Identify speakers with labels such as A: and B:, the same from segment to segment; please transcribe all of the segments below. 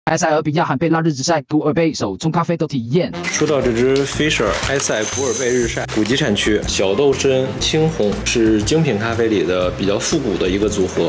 A: 埃塞俄比亚罕贝拉日晒古尔贝手冲咖啡的体验。
B: 说到这支 Fisher 埃塞古尔贝日晒，古籍产区，小豆深青红，是精品咖啡里的比较复古的一个组合。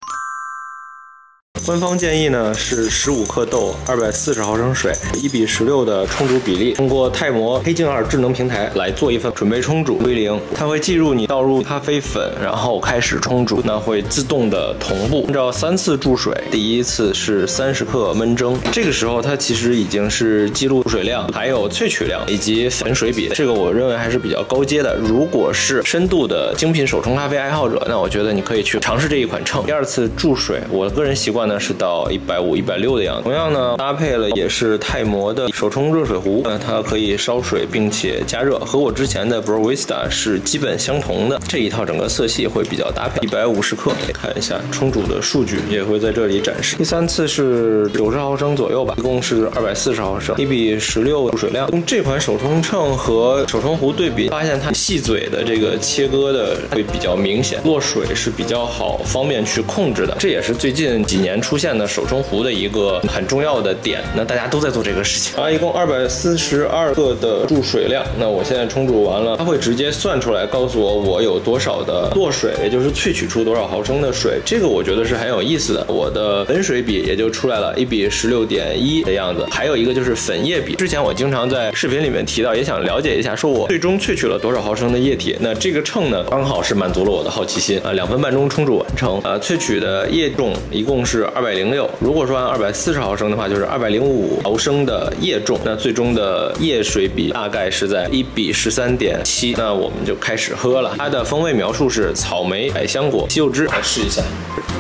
B: 官方建议呢是15克豆，240毫升水，1:16的冲煮比例。通过泰摩黑镜2智能平台来做一份准备冲煮归零，它会计入你倒入咖啡粉，然后开始冲煮，那会自动的同步。按照3次注水，第一次是30克焖蒸，这个时候它其实已经是记录水量、还有萃取量以及粉水比，这个我认为还是比较高阶的。如果是深度的精品手冲咖啡爱好者，那我觉得你可以去尝试这一款秤。第2次注水，我个人习惯呢。 是到150、160的样子。同样呢，搭配了也是泰摩的手冲热水壶，那它可以烧水并且加热，和我之前的 Brovista 是基本相同的。这一套整个色系会比较搭配。150克，看一下冲煮的数据也会在这里展示。第3次是90毫升左右吧，一共是240毫升，1:16水量。用这款手冲秤和手冲壶对比，发现它细嘴的这个切割的会比较明显，落水是比较好，方便去控制的。这也是最近几年出现的手冲壶的一个很重要的点，那大家都在做这个事情。一共242克的注水量，那我现在冲煮完了，它会直接算出来，告诉我有多少的落水，也就是萃取出多少毫升的水。这个我觉得是很有意思的。我的粉水比也就出来了，1:16.1的样子。还有一个就是粉液比，之前我经常在视频里面提到，也想了解一下，说我最终萃取了多少毫升的液体。那这个秤呢，刚好是满足了我的好奇心2分半钟冲煮完成。萃取的液重一共是206，如果说按240毫升的话，就是205毫升的液重，那最终的液水比大概是在1:13.7。那我们就开始喝了。它的风味描述是草莓、百香果、西柚汁，来试一下。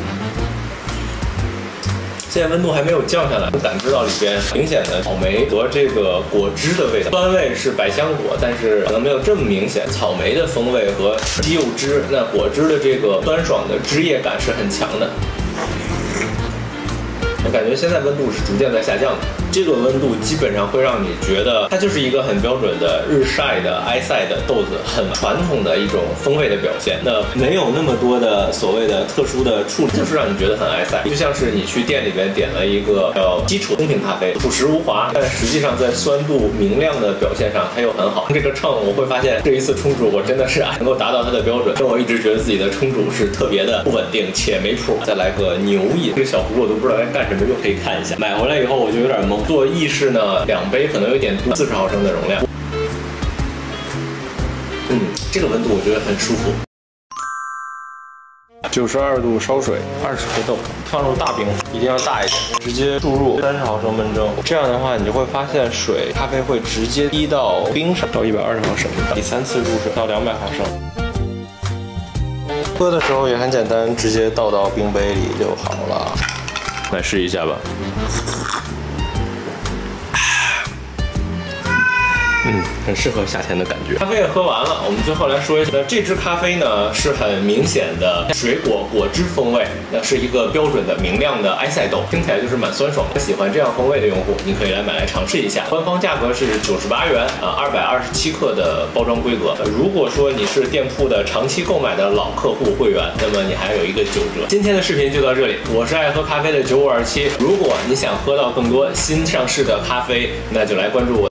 B: 现在温度还没有降下来，能感知到里边明显的草莓和这个果汁的味道，酸味是百香果，但是可能没有这么明显。草莓的风味和西柚汁，那果汁的这个酸爽的汁液感是很强的。 我感觉现在温度是逐渐在下降的，这个温度基本上会让你觉得它就是一个很标准的日晒的埃塞的豆子，很传统的一种风味的表现。那没有那么多的所谓的特殊的处理，就是让你觉得很埃塞，就像是你去店里边点了一个叫基础精品咖啡，朴实无华，但实际上在酸度明亮的表现上它又很好。这个秤我会发现这一次冲煮我真的是能够达到它的标准，但我一直觉得自己的冲煮是特别的不稳定且没谱。再来个牛饮，这个小壶我都不知道该干什么。 又可以看一下，买回来以后我就有点懵。做意式呢，2杯可能有点多，40毫升的容量。这个温度我觉得很舒服。92度烧水，20克豆，放入大冰，一定要大一点，直接注入30毫升焖蒸。这样的话，你就会发现咖啡会直接滴到冰上，到120毫升。第3次注水到200毫升。 喝的时候也很简单，直接倒到冰杯里就好了。来试一下吧。很适合夏天的感觉。咖啡也喝完了，我们最后来说一下，这支咖啡呢是很明显的水果果汁风味，那是一个标准的明亮的埃塞豆，听起来就是蛮酸爽的。喜欢这样风味的用户，你可以来买来尝试一下。官方价格是98元，227克的包装规格。如果说你是店铺的长期购买的老客户会员，那么你还有一个9折。今天的视频就到这里，我是爱喝咖啡的9527。如果你想喝到更多新上市的咖啡，那就来关注我。